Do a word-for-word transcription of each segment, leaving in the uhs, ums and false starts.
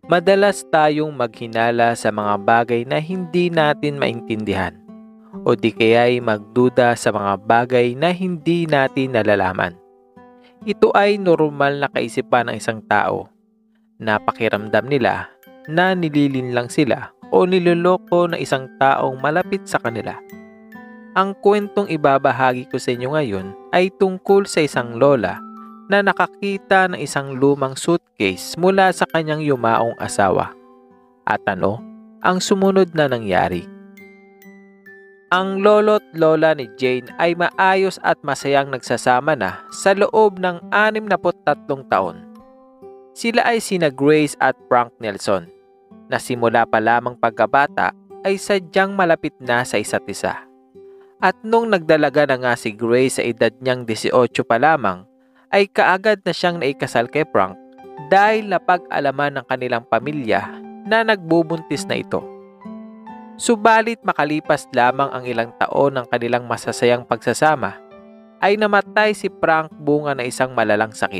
Madalas tayong maghinala sa mga bagay na hindi natin maintindihan o di kaya'y magduda sa mga bagay na hindi natin nalalaman. Ito ay normal na kaisipan ng isang tao na pakiramdam nila na nililinlang sila o niloloko ng isang taong malapit sa kanila. Ang kwentong ibabahagi ko sa inyo ngayon ay tungkol sa isang lola na nakakita ng isang lumang suitcase mula sa kanyang yumaong asawa. At ano ang sumunod na nangyari? Ang lolo't lola ni Jane ay maayos at masayang nagsasama na sa loob ng anim na tatlong taon. Sila ay sina Grace at Frank Nelson na simula pa lamang pagkabata ay sadyang malapit na sa isa't isa. At nung nagdalaga na nga si Grace sa edad niyang labing-walo pa lamang, ay kaagad na siyang naikasal kay Frank dahil napag-alaman ng kanilang pamilya na nagbubuntis na ito. Subalit makalipas lamang ang ilang taon ng kanilang masasayang pagsasama, ay namatay si Frank bunga ng isang malalang sakit.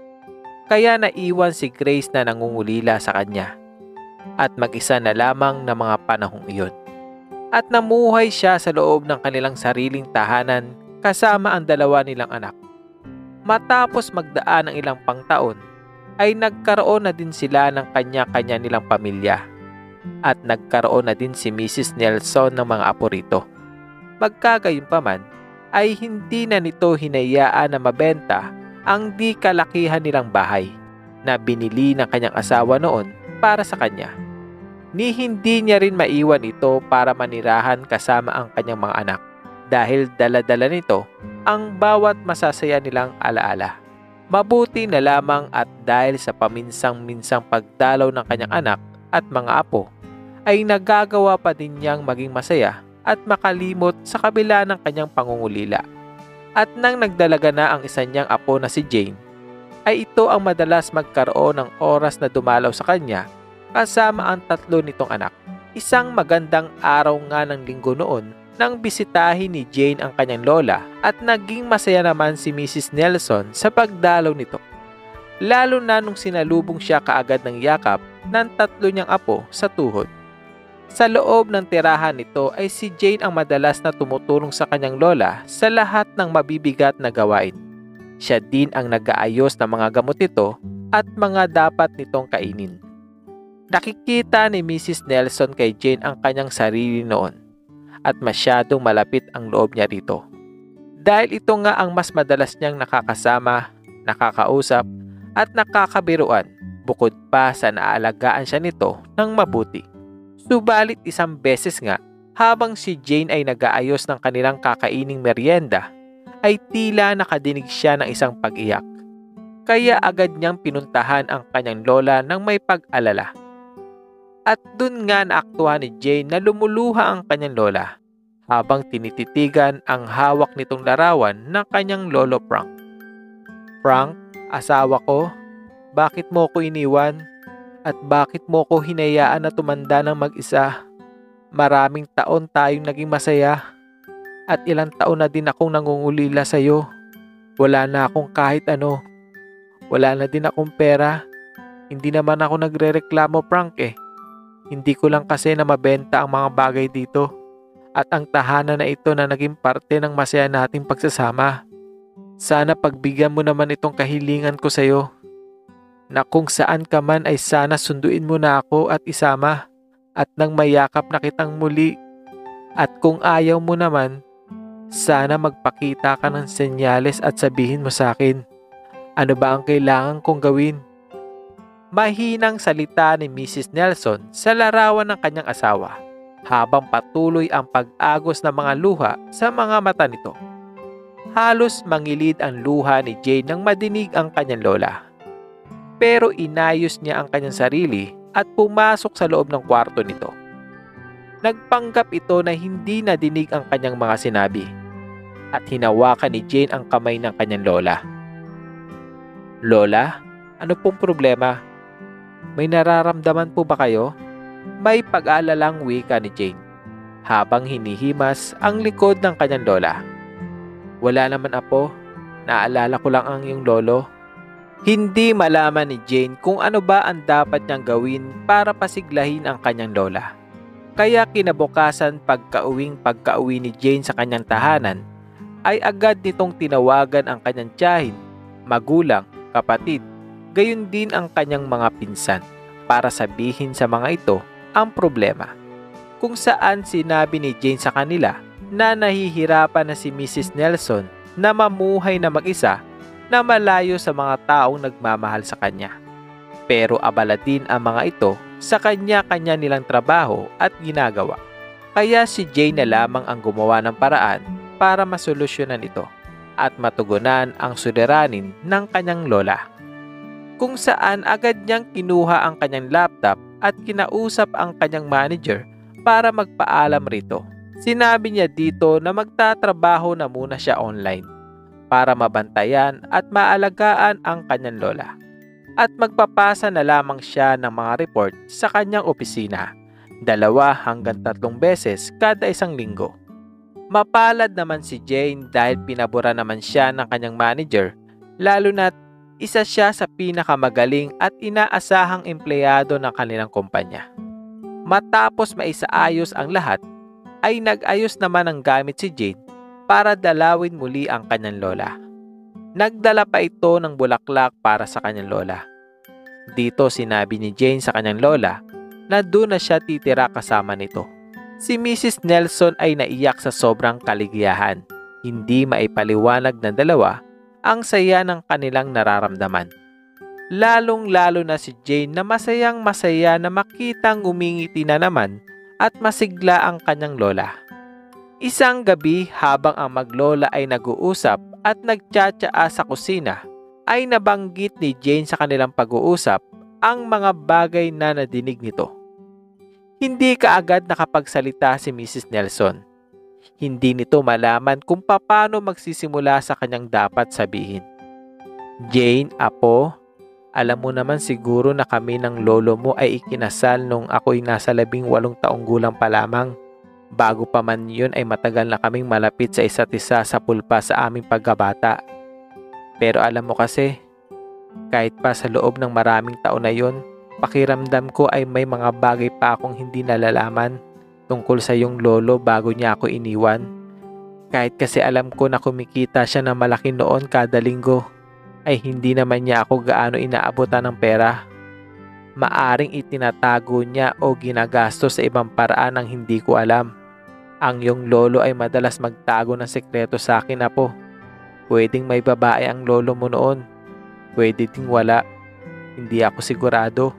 Kaya naiwan si Grace na nangungulila sa kanya at mag-isa na lamang na mga panahong iyon. At namuhay siya sa loob ng kanilang sariling tahanan kasama ang dalawa nilang anak. Matapos magdaan ng ilang pangtaon, ay nagkaroon na din sila ng kanya-kanya nilang pamilya at nagkaroon na din si Missus Nelson ng mga apo rito. Magkagayunpaman ay hindi na nito hinayaan na mabenta ang di kalakihan nilang bahay na binili ng kanyang asawa noon para sa kanya. Ni hindi niya rin maiwan ito para manirahan kasama ang kanyang mga anak dahil dala-dala nito ang bawat masasaya nilang alaala. Mabuti na lamang at dahil sa paminsang-minsang pagdalaw ng kanyang anak at mga apo, ay nagagawa pa din niyang maging masaya at makalimot sa kabila ng kanyang pangungulila. At nang nagdalaga na ang isa niyang apo na si Jane, ay ito ang madalas magkaroon ng oras na dumalaw sa kanya kasama ang tatlo nitong anak. Isang magandang araw nga ng linggo noon nang bisitahin ni Jane ang kanyang lola at naging masaya naman si Missus Nelson sa pagdalaw nito. Lalo na nung sinalubong siya kaagad ng yakap ng tatlo niyang apo sa tuhod. Sa loob ng tirahan nito ay si Jane ang madalas na tumutulong sa kanyang lola sa lahat ng mabibigat na gawain. Siya din ang nag-aayos ng mga gamot nito at mga dapat nitong kainin. Nakikita ni Missus Nelson kay Jane ang kanyang sarili noon at masyadong malapit ang loob niya rito. Dahil ito nga ang mas madalas niyang nakakasama, nakakausap at nakakabiruan bukod pa sa naaalagaan siya nito ng mabuti. Subalit isang beses nga habang si Jane ay nag-aayos ng kanilang kakaining merienda ay tila nakadinig siya ng isang pag-iyak. Kaya agad niyang pinuntahan ang kanyang lola ng may pag-alala. At dun nga naaktuhan ni Jane na lumuluha ang kanyang lola habang tinititigan ang hawak nitong larawan ng kanyang lolo Frank. Frank, asawa ko, bakit mo ko iniwan? At bakit mo ko hinayaan na tumanda ng mag-isa? Maraming taon tayong naging masaya at ilang taon na din akong nangungulila sa iyo. Wala na akong kahit ano. Wala na din akong pera. Hindi naman ako nagrereklamo, Frank eh. Hindi ko lang kasi na mabenta ang mga bagay dito at ang tahanan na ito na naging parte ng masaya nating pagsasama. Sana pagbigyan mo naman itong kahilingan ko sa iyo na kung saan ka man ay sana sunduin mo na ako at isama at nang mayakap na kitang muli. At kung ayaw mo naman, sana magpakita ka ng senyales at sabihin mo sa akin, ano ba ang kailangan kong gawin? Mahinang salita ni Missus Nelson sa larawan ng kanyang asawa habang patuloy ang pag-agos ng mga luha sa mga mata nito. Halos mangilid ang luha ni Jane nang madinig ang kanyang lola. Pero inayos niya ang kanyang sarili at pumasok sa loob ng kwarto nito. Nagpanggap ito na hindi nadinig ang kanyang mga sinabi at hinawakan ni Jane ang kamay ng kanyang lola. Lola, ano pong problema? May nararamdaman po ba kayo? May pag-aalalang wika ni Jane habang hinihimas ang likod ng kanyang lola. Wala naman apo, naalala ko lang ang iyong lolo. Hindi malaman ni Jane kung ano ba ang dapat niyang gawin para pasiglahin ang kanyang lola. Kaya kinabukasan pagkauwing pagkauwi ni Jane sa kanyang tahanan, ay agad nitong tinawagan ang kanyang tiyahin, magulang, kapatid, gayon din ang kanyang mga pinsan para sabihin sa mga ito ang problema. Kung saan sinabi ni Jane sa kanila na nahihirapan na si Missus Nelson na mamuhay na mag-isa na malayo sa mga taong nagmamahal sa kanya. Pero abala din ang mga ito sa kanya-kanya nilang trabaho at ginagawa. Kaya si Jane na lamang ang gumawa ng paraan para masolusyonan ito at matugunan ang suliranin ng kanyang lola. Kung saan agad niyang kinuha ang kanyang laptop at kinausap ang kanyang manager para magpaalam rito. Sinabi niya dito na magtatrabaho na muna siya online para mabantayan at maalagaan ang kanyang lola. At magpapasa na lamang siya ng mga report sa kanyang opisina, dalawa hanggang tatlong beses kada isang linggo. Mapalad naman si Jane dahil pinabura naman siya ng kanyang manager, lalo na't isa siya sa pinakamagaling at inaasahang empleyado ng kanilang kumpanya. Matapos maisaayos ang lahat, ay nag-ayos naman ng gamit si Jane para dalawin muli ang kanyang lola. Nagdala pa ito ng bulaklak para sa kanyang lola. Dito sinabi ni Jane sa kanyang lola na doon na siya titira kasama nito. Si Missus Nelson ay naiyak sa sobrang kaligayahan. Hindi maipaliwanag ng dalawa ang saya ng kanilang nararamdaman. Lalong-lalo na si Jane na masayang masaya na makitang umingiti na naman at masigla ang kanyang lola. Isang gabi habang ang maglola ay nag-uusap at nagtsatsaa sa kusina, ay nabanggit ni Jane sa kanilang pag-uusap ang mga bagay na nadinig nito. Hindi kaagad nakapagsalita si Missus Nelson. Hindi nito malaman kung paano magsisimula sa kanyang dapat sabihin. Jane, apo, alam mo naman siguro na kami ng lolo mo ay ikinasal nung ako'y nasa labing walong taong gulang pa lamang. Bago pa man yun ay matagal na kaming malapit sa isa't isa sa pulpa sa aming pagkabata. Pero alam mo kasi, kahit pa sa loob ng maraming taon na yun, pakiramdam ko ay may mga bagay pa akong hindi nalalaman tungkol sa iyong lolo bago niya ako iniwan. Kahit kasi alam ko na kumikita siya ng malaki noon kada linggo, ay hindi naman niya ako gaano inaabutan ng pera. Maaring itinatago niya o ginagastos sa ibang paraan ang hindi ko alam. Ang iyong lolo ay madalas magtago ng sekreto sa akin, apo. Pwedeng may babae ang lolo mo noon. Pwede ding wala. Hindi ako sigurado.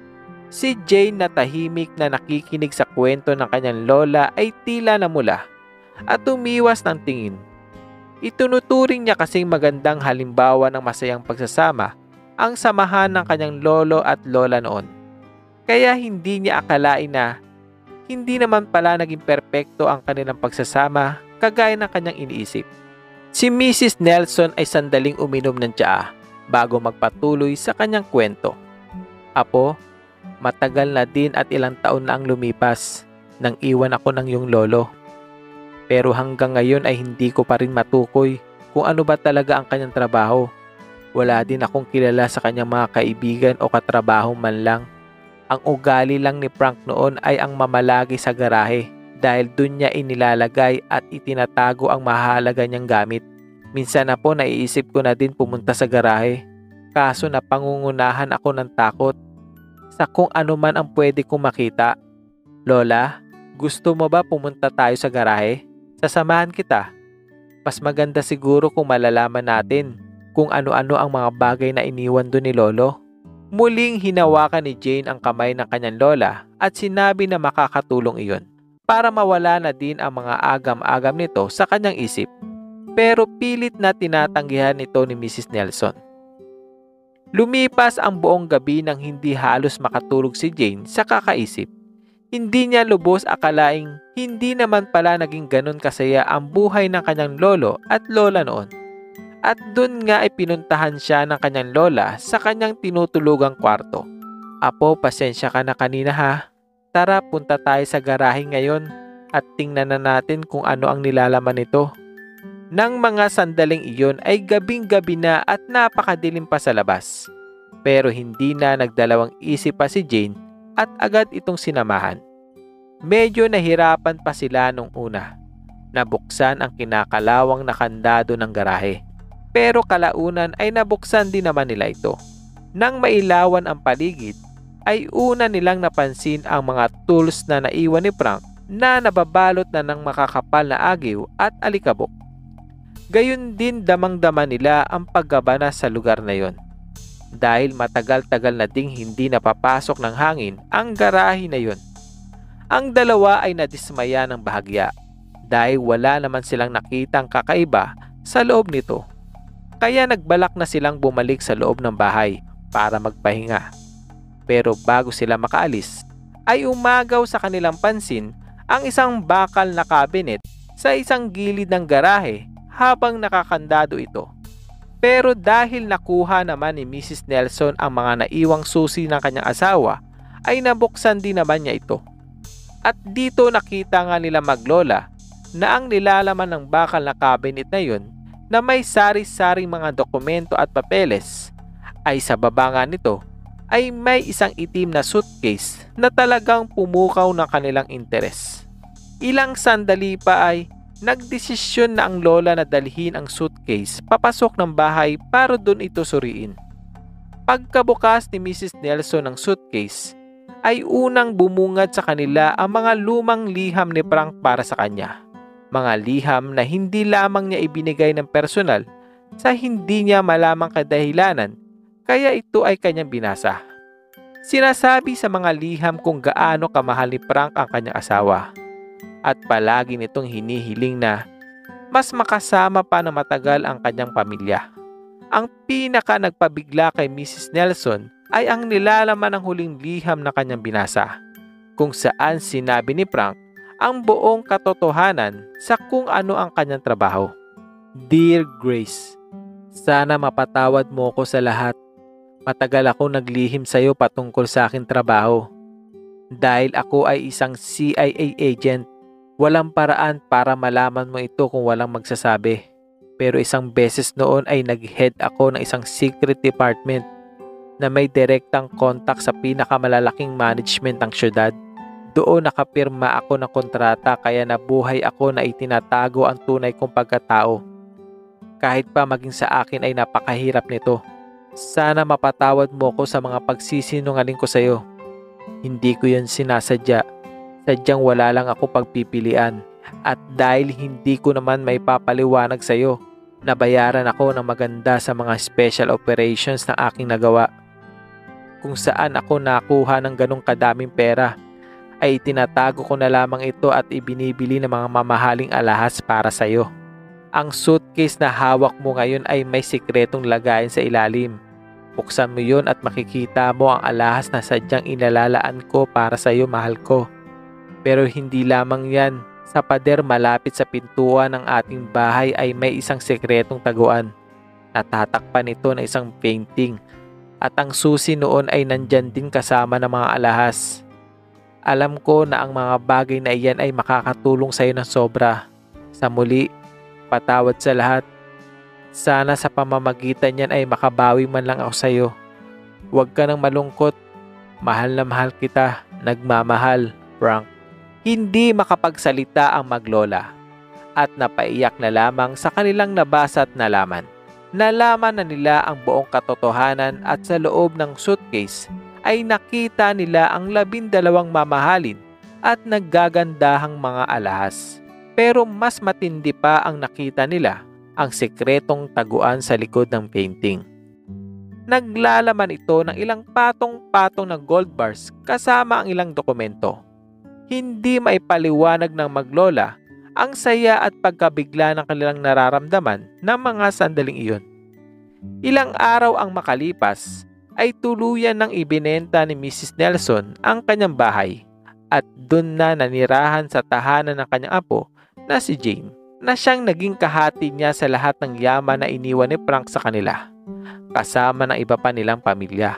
Si Jane na tahimik na nakikinig sa kwento ng kanyang lola ay tila namula at umiwas ng tingin. Itunuturing niya kasing magandang halimbawa ng masayang pagsasama ang samahan ng kanyang lolo at lola noon. Kaya hindi niya akalain na hindi naman pala naging perpekto ang kanilang pagsasama kagaya ng kanyang iniisip. Si Missus Nelson ay sandaling uminom ng tsaa bago magpatuloy sa kanyang kwento. Apo, matagal na din at ilang taon na ang lumipas nang iwan ako ng iyong lolo. Pero hanggang ngayon ay hindi ko pa rin matukoy kung ano ba talaga ang kanyang trabaho. Wala din akong kilala sa kanyang mga kaibigan o katrabaho man lang. Ang ugali lang ni Frank noon ay ang mamalagi sa garahe dahil dun niya inilalagay at itinatago ang mahalaga niyang gamit. Minsan na po naiisip ko na din pumunta sa garahe, kaso napangungunahan ako ng takot sa kung ano man ang pwede kong makita. Lola, gusto mo ba pumunta tayo sa garahe? Sasamahan kita. Mas maganda siguro kung malalaman natin kung ano-ano ang mga bagay na iniwan doon ni lolo. Muling hinawakan ni Jane ang kamay ng kanyang lola at sinabi na makakatulong iyon para mawala na din ang mga agam-agam nito sa kanyang isip. Pero pilit na tinatanggihan nito ni Missus Nelson. Lumipas ang buong gabi nang hindi halos makatulog si Jane sa kakaisip. Hindi niya lubos akalaing hindi naman pala naging ganun kasaya ang buhay ng kanyang lolo at lola noon. At dun nga ay pinuntahan siya ng kanyang lola sa kanyang tinutulugang kwarto. Apo, pasensya ka na kanina ha. Tara, punta tayo sa garahe ngayon at tingnan na natin kung ano ang nilalaman nito. Nang mga sandaling iyon ay gabing-gabi na at napakadilim pa sa labas. Pero hindi na nagdalawang isip pa si Jane at agad itong sinamahan. Medyo nahirapan pa sila nung una. Nabuksan ang kinakalawang na kandado ng garahe. Pero kalaunan ay nabuksan din naman nila ito. Nang mailawan ang paligid, ay una nilang napansin ang mga tools na naiwan ni Frank na nababalot na ng makakapal na agiw at alikabok. Gayun din damang-dama nila ang paggabana sa lugar na yon. Dahil matagal-tagal na ding hindi napapasok ng hangin ang garahe na yon. Ang dalawa ay nadismaya ng bahagya dahil wala naman silang nakitang kakaiba sa loob nito. Kaya nagbalak na silang bumalik sa loob ng bahay para magpahinga. Pero bago sila makaalis, ay umagaw sa kanilang pansin ang isang bakal na cabinet sa isang gilid ng garahe habang nakakandado ito. Pero dahil nakuha naman ni Missus Nelson ang mga naiwang susi ng kanyang asawa, ay nabuksan din naman niya ito. At dito nakita nga nila maglola na ang nilalaman ng bakal na cabinet na yun na may sari-saring mga dokumento at papeles ay sa baba nga nito ay may isang itim na suitcase na talagang pumukaw ng kanilang interes. Ilang sandali pa ay nagdesisyon na ang lola na dalhin ang suitcase papasok ng bahay para dun ito suriin. Pagkabukas ni Missus Nelson ng suitcase, ay unang bumungad sa kanila ang mga lumang liham ni Frank para sa kanya. Mga liham na hindi lamang niya ibinigay ng personal sa hindi niya malamang kadahilanan, kaya ito ay kanyang binasa. Sinasabi sa mga liham kung gaano kamahal ni Frank ang kanyang asawa. At palagi nitong hinihiling na mas makasama pa na matagal ang kanyang pamilya. Ang pinaka nagpabigla kay Missus Nelson ay ang nilalaman ng huling liham na kanyang binasa, kung saan sinabi ni Frank ang buong katotohanan sa kung ano ang kanyang trabaho. Dear Grace, sana mapatawad mo ko sa lahat. Matagal ako naglihim sa iyo patungkol sa aking trabaho. Dahil ako ay isang C I A agent, walang paraan para malaman mo ito kung walang magsasabi. Pero isang beses noon ay nag-head ako ng isang secret department na may direktang contact sa pinakamalalaking management ng syudad. Doon nakapirma ako ng kontrata kaya nabuhay ako na itinatago ang tunay kong pagkatao. Kahit pa maging sa akin ay napakahirap nito. Sana mapatawad mo ko sa mga pagsisinungaling ko sa iyo. Hindi ko yun sinasadya. Sadyang wala lang ako pagpipilian. At dahil hindi ko naman may papaliwanag sa iyo, nabayaran ako ng maganda sa mga special operations na aking nagawa. Kung saan ako nakuha ng ganong kadaming pera, ay tinatago ko na lamang ito at ibinibili ng mga mamahaling alahas para sa iyo. Ang suitcase na hawak mo ngayon ay may sikretong lagayan sa ilalim. Buksan mo yun at makikita mo ang alahas na sadyang inalalaan ko para sa iyo, mahal ko. Pero hindi lamang yan. Sa pader malapit sa pintuan ng ating bahay ay may isang sikretong taguan. Natatakpan ito na isang painting. At ang susi noon ay nandyan din kasama ng mga alahas. Alam ko na ang mga bagay na iyan ay makakatulong sa iyo ng sobra. Sa muli, patawad sa lahat. Sana sa pamamagitan niyan ay makabawi man lang ako sa iyo. Huwag ka nang malungkot. Mahal na mahal kita. Nagmamahal, Frank. Hindi makapagsalita ang maglola at napaiyak na lamang sa kanilang nabasa at nalaman. Nalaman na nila ang buong katotohanan at sa loob ng suitcase ay nakita nila ang labindalawang mamahalin at naggagandahang mga alahas. Pero mas matindi pa ang nakita nila, ang sekretong taguan sa likod ng painting. Naglalaman ito ng ilang patong-patong na gold bars kasama ang ilang dokumento. Hindi maipaliwanag ng maglola ang saya at pagkabigla ng kanilang nararamdaman ng mga sandaling iyon. Ilang araw ang makalipas ay tuluyan ng ibinenta ni Missus Nelson ang kanyang bahay at dun na nanirahan sa tahanan ng kanyang apo na si Jane, na siyang naging kahati niya sa lahat ng yaman na iniwan ni Frank sa kanila, kasama ng iba pa nilang pamilya.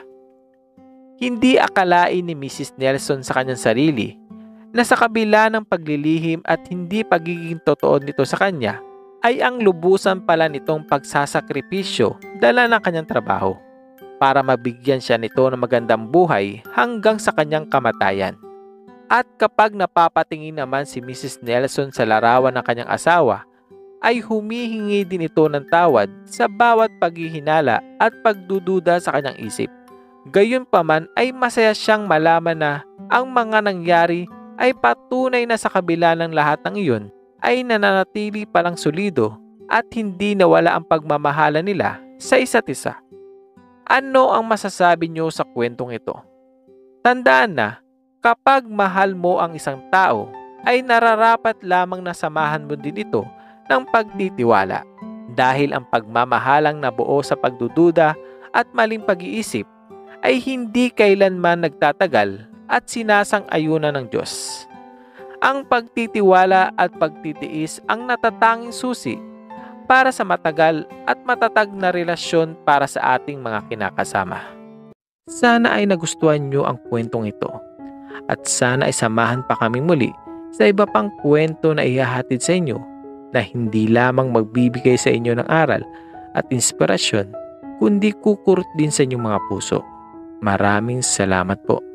Hindi akalain ni Missus Nelson sa kanyang sarili na sa kabila ng paglilihim at hindi pagiging totoo nito sa kanya, ay ang lubusan pala nitong pagsasakripisyo dala ng kanyang trabaho para mabigyan siya nito ng magandang buhay hanggang sa kanyang kamatayan. At kapag napapatingin naman si Missus Nelson sa larawan ng kanyang asawa, ay humihingi din ito ng tawad sa bawat paghihinala at pagdududa sa kanyang isip. Gayunpaman ay masaya siyang malaman na ang mga nangyari ay patunay na sa kabila ng lahat ng iyon ay nananatili palang solido at hindi nawala ang pagmamahala nila sa isa't isa. Ano ang masasabi niyo sa kwentong ito? Tandaan na, kapag mahal mo ang isang tao, ay nararapat lamang na samahan mo din ito ng pagtitiwala. Dahil ang pagmamahalang nabuo sa pagdududa at maling pag-iisip ay hindi kailanman nagtatagal at sinasang-ayunan ng Diyos. Ang pagtitiwala at pagtitiis ang natatanging susi para sa matagal at matatag na relasyon para sa ating mga kinakasama. Sana ay nagustuhan nyo ang kwentong ito at sana ay samahan pa kami muli sa iba pang kwento na ihahatid sa inyo na hindi lamang magbibigay sa inyo ng aral at inspirasyon kundi kukurot din sa inyong mga puso. Maraming salamat po.